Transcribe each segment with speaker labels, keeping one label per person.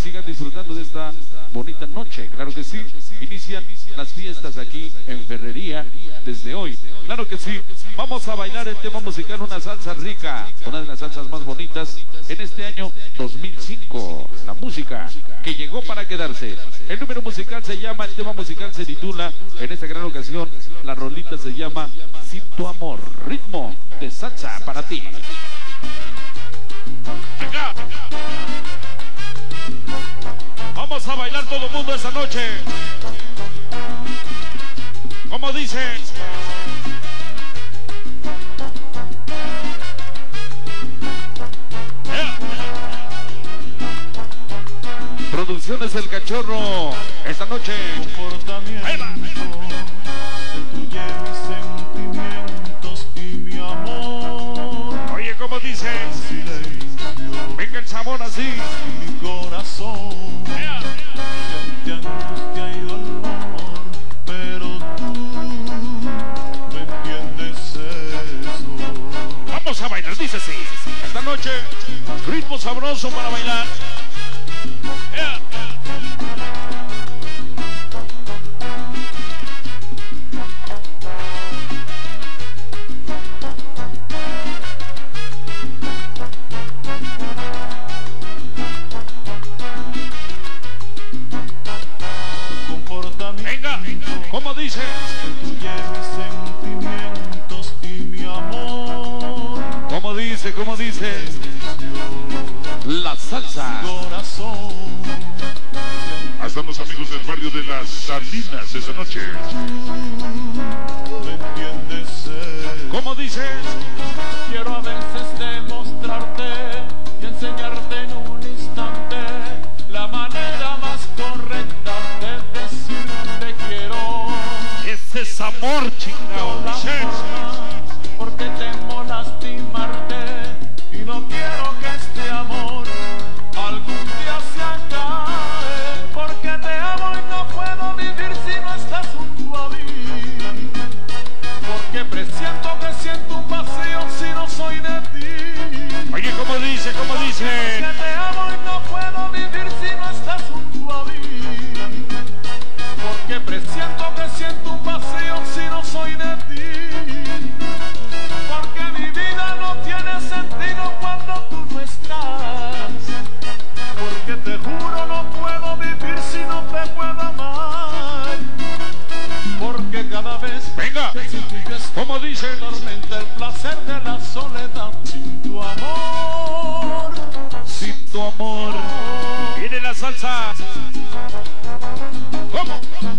Speaker 1: sigan disfrutando de esta bonita noche. Claro que sí, inician las fiestas aquí en Ferrería desde hoy. Claro que sí, vamos a bailar el tema musical, una salsa rica, una de las salsas más bonitas en este año 2005. La música que llegó para quedarse. El número musical se llama, el tema musical se titula, en esta gran ocasión, la rolita se llama Sin tu amor, ritmo de salsa para ti. Acá. Vamos a bailar todo el mundo esta noche. Como dice. Producciones El Cachorro, esta noche. Ahí va. Sentimientos y mi amor. Oye, ¿cómo dice? Venga el sabor así. Mi corazón. De angustia y dolor, pero tú no entiendes eso. Vamos a bailar, dice así. Esta noche, ritmo sabroso para bailar. Venga, ¿cómo dice? Sentimientos y mi amor. ¿Cómo dice? ¿Cómo dice? La salsa. Estamos amigos del barrio de Las Salinas esta noche. ¿Cómo dice?
Speaker 2: Quiero a veces demostrarte y enseñarte en un instante la manera más correcta de decirte quiero.
Speaker 1: Ese es amor, chingado.
Speaker 2: Porque temo lastimarte y no quiero que este amor algún día se acabe. Porque te amo y no puedo vivir si no estás junto a mí. Porque presiento que siento un vacío si no soy de ti.
Speaker 1: Oye, ¿cómo dice? ¿Cómo dice?
Speaker 2: Porque te amo y no puedo vivir si no estás junto a mí. Porque presiento que siento un vacío si no soy de ti. Porque mi vida no tiene sentido cuando tú no estás. Porque te juro no puedo vivir si no te puedo amar. Porque cada vez
Speaker 1: venga,
Speaker 2: que sin ti yo estoy,
Speaker 1: ¿cómo dice?
Speaker 2: tormenta el placer de la soledad. Sin tu amor,
Speaker 1: Sin tu amor. Viene la salsa. ¿Cómo?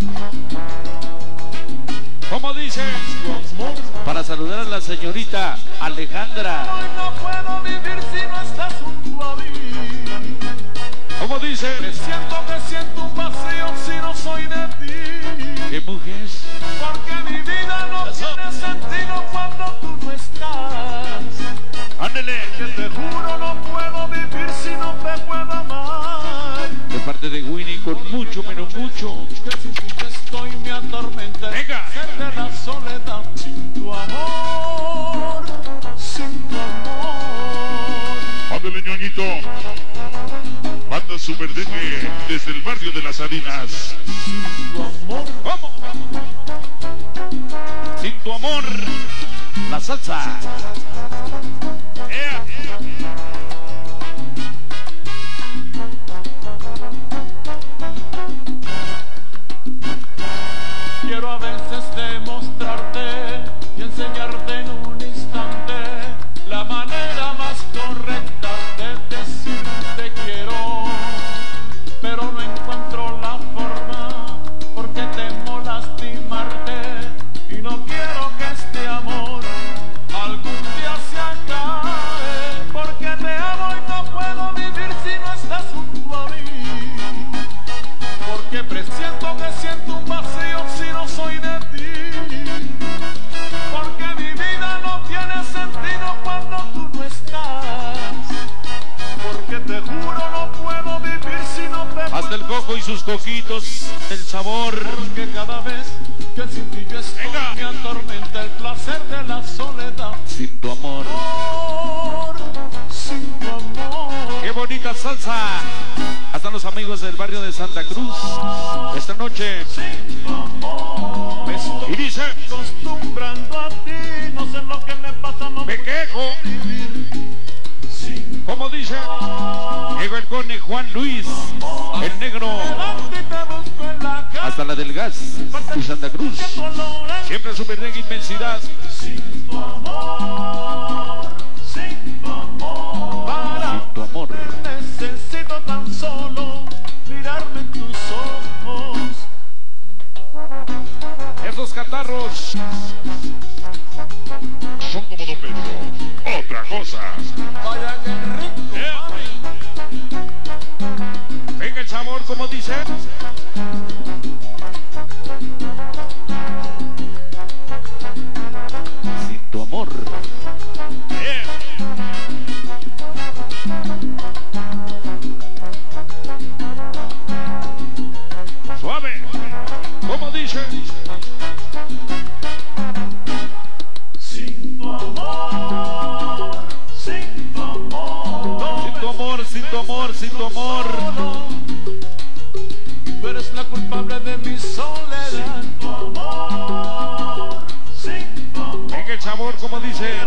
Speaker 1: ¿Cómo dice? Para saludar a la señorita Alejandra.
Speaker 2: hoy no puedo vivir si no estás junto a mí.
Speaker 1: ¿Cómo dice?
Speaker 2: Siento que siento un vacío si no soy de ti.
Speaker 1: ¿Qué mujer?
Speaker 2: Porque mi vida no tiene sentido cuando tú no estás.
Speaker 1: Ándele.
Speaker 2: Que te juro no puedo vivir si no te puedo amar.
Speaker 1: De parte de Winnie con mucho, menos mucho.
Speaker 2: Que sin ti yo estoy me atormenta.
Speaker 1: Venga.
Speaker 2: Ser de la soledad. Sin tu amor, sin tu amor.
Speaker 1: Ándele, ñoñito. Banda Superdengue desde el barrio de Las Salinas.
Speaker 2: Sin tu amor.
Speaker 1: ¿Cómo? Sin tu amor. La salsa.
Speaker 2: Quiero a veces demostrarte y enseñarte en un instante la manera más correcta de decirte quiero. Pero no encuentro la forma porque temo lastimarte y no quiero que este amor algún día se acabe. Porque te amo y no puedo vivir si no estás junto a mí. Porque presiento que siento un vacío si no soy de ti. Porque mi vida no tiene sentido cuando tú no estás. Porque te juro no puedo vivir si no te
Speaker 1: Hasta el coco y sus coquitos, el sabor.
Speaker 2: porque cada vez que sin ti yo estoy me atormenta el placer de la soledad.
Speaker 1: Sin tu amor.
Speaker 2: Sin tu amor.
Speaker 1: ¿Qué bonita salsa. Hasta los amigos del barrio de Santa Cruz. Esta noche. Y dice:
Speaker 2: acostumbrando a ti, no sé lo que me pasa, no
Speaker 1: me quejo. Como dice, llegó el cone Juan Luis, el negro, hasta la del gas y Santa Cruz. Siempre su verdad inmensidad.
Speaker 2: Sin tu amor, sin tu amor,
Speaker 1: Sin tu amor.
Speaker 2: necesito tan solo mirarme en tus ojos.
Speaker 1: Esos catarros
Speaker 3: son como Don Pedro, otra cosa.
Speaker 2: Vaya que rico, mami.
Speaker 1: venga el sabor, como dice. Sin tu amor. Suave, como dice.
Speaker 2: Sin tu amor, sin tu amor,
Speaker 1: Sin tu amor, sin tu amor, sin tu amor.
Speaker 2: tú eres la culpable de mi soledad. Sin tu amor, sin tu amor,
Speaker 1: Venga el sabor, como dice.